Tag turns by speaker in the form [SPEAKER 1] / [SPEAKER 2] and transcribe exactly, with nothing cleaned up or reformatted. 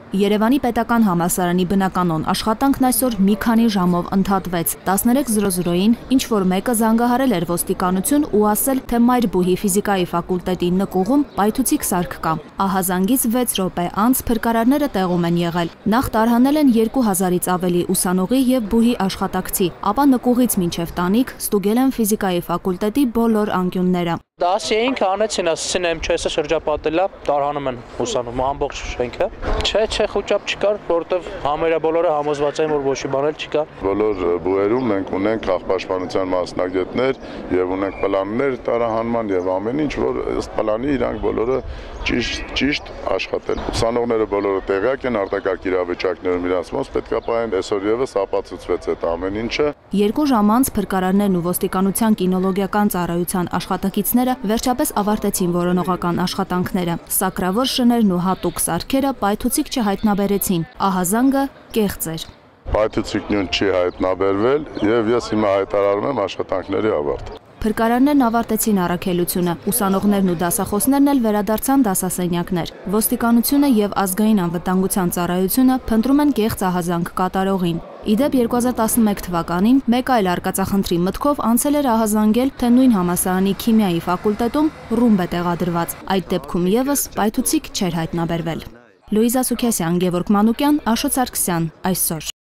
[SPEAKER 1] Երևանի պետական համալսարանի բնականոն աշխատանքն այսօր մի քանի ժամով ընդհատվեց։ տասներեք զրո զրոյին ինչ-որ մեկը զանգահարել էր ոստիկանություն ու ասել, թե Մայրբույի ֆիզիկայի ֆակուլտետի նկուղում պայթուցիկ սարք կա։ Ահա զանգից վեց րոպե անց փրկարարները տեղում են եղել։ Նախ տարհանել են երկու հազարից ավելի ուսանողի եւ բուհի աշխատակցի, ապա նկուղից մինչև տանիք ստուգել են ֆիզիկայի ֆակուլտետի բոլոր անկյունները։
[SPEAKER 2] Դասի էինք անեցին, ասեցին էմ չեսը շրջապատելա, տարհանում են ուսանում ամբողջ շենքը։ Չէ, չէ, խոճապ չկար, որովհետև համարյա բոլորը համոզված էին, որ ոչի բան էլ չկա։
[SPEAKER 3] Բոլոր բուհերում մենք ունենք քաղաքապաշտպանության մասնագետներ եւ ունենք պլաններ տարահանման եւ ամեն ինչ, որ ըստ պլանի իրանք բոլորը ճիշտ ճիշտ աշխատեն։ Ուսանողները բոլորը տեղյակ են արտակարգ իրավիճակներում իրանց մաս պետքա պահեն, այսօր եւս ապացուցվեց այդ ամեն ինչը։
[SPEAKER 1] Երկու ժամ անց փրկարարներն ու ոստիկանության կինոլոգիական ծառայության աշխատակիցները վերջապես ավարտեցին որոնողական աշխատանքները։ Սակրավոր շներն ու հատուկ սարքերը պայթուցիկ չհայտնաբերեցին։ Ահա զանգը կեղծ էր։
[SPEAKER 3] Պայթուցիկ նյութ չի հայտնաբերվել եւ ես հիմա հայտարարում եմ աշխատանքների ավարտ։
[SPEAKER 1] Փրկարարներն ավարտեցին առաքելությունը, ուսանողներն ու դասախոսներն էլ վերադարձան դասասենյակներ։ Ոստիկանությունը եւ ազգային անվտանգության ծառայությունը փնտրում են կեղծ ահազանգ կատարողին։ Իդեպ երկու հազար տասնմեկ թվականին մեկ այլ արկածախնդրի մտքով անցել էր ահազանգել, թե նույն համալսարանի քիմիայի ֆակուլտետում ռումբ է տեղադրված։ Այդ դեպքում եւս պայթուցիկ չէր հայտնաբերվել։ Լուիզա Սուքեսյան, Գևորգ Մանուկյան, Աշոտ Սարգսյան, այսօր։